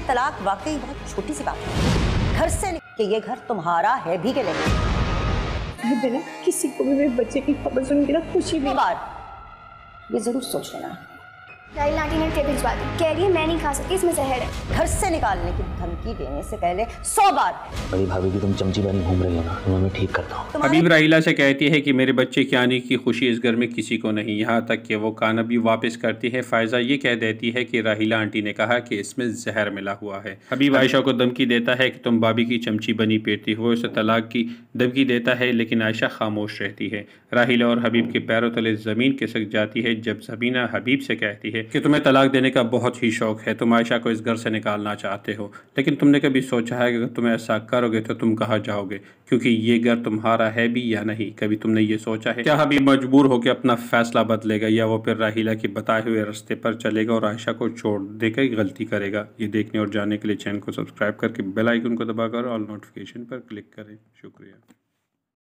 तलाक वाकई बहुत छोटी सी बात है। घर से कि ये घर तुम्हारा है भी के नहीं। बिना किसी को भी मेरे बच्चे की खबर सुन के ना खुशी भी बार ये जरूर सोच लेना। राहिल आंटी ने ट्रे भिजवा दी, कह रही है मैं नहीं खा सकती, इसमें जहर है। घर से निकालने की धमकी देने से पहले 100 बार। बड़ी भाभी की तुम चमची बनी घूम रही हो ना, तुम्हें मैं ठीक करता हूँ। हबीब राहिला से कहती है कि मेरे बच्चे के आने की खुशी इस घर में किसी को नहीं, यहाँ तक कि वो काना भी वापस करती है। फायजा ये कह देती है कि राहिला आंटी ने कहा कि इसमें जहर मिला हुआ है। हबीब आयशा को धमकी देता है कि तुम भाभी की चमची बनी पेटती हो, उसे तलाक की धमकी देता है, लेकिन आयशा खामोश रहती है। राहिला और हबीब के पैरों तले जमीन खिसक जाती है जब सबीना हबीब से कहती है कि तुम्हें तलाक देने का बहुत ही शौक है, तुम आयशा को इस घर से निकालना चाहते हो, लेकिन तुमने कभी सोचा है कि अगर तुम ऐसा करोगे तो तुम कहाँ जाओगे, क्योंकि ये घर तुम्हारा है भी या नहीं। कभी तुमने ये सोचा है? क्या हबीब मजबूर होकर अपना फैसला बदलेगा या वो फिर राहिला के बताए हुए रास्ते पर चलेगा और आयशा को छोड़ देकर गलती करेगा? ये देखने और जानने के लिए चैनल को सब्सक्राइब करके बेल आइकन को दबाकर ऑल नोटिफिकेशन पर क्लिक करें। शुक्रिया।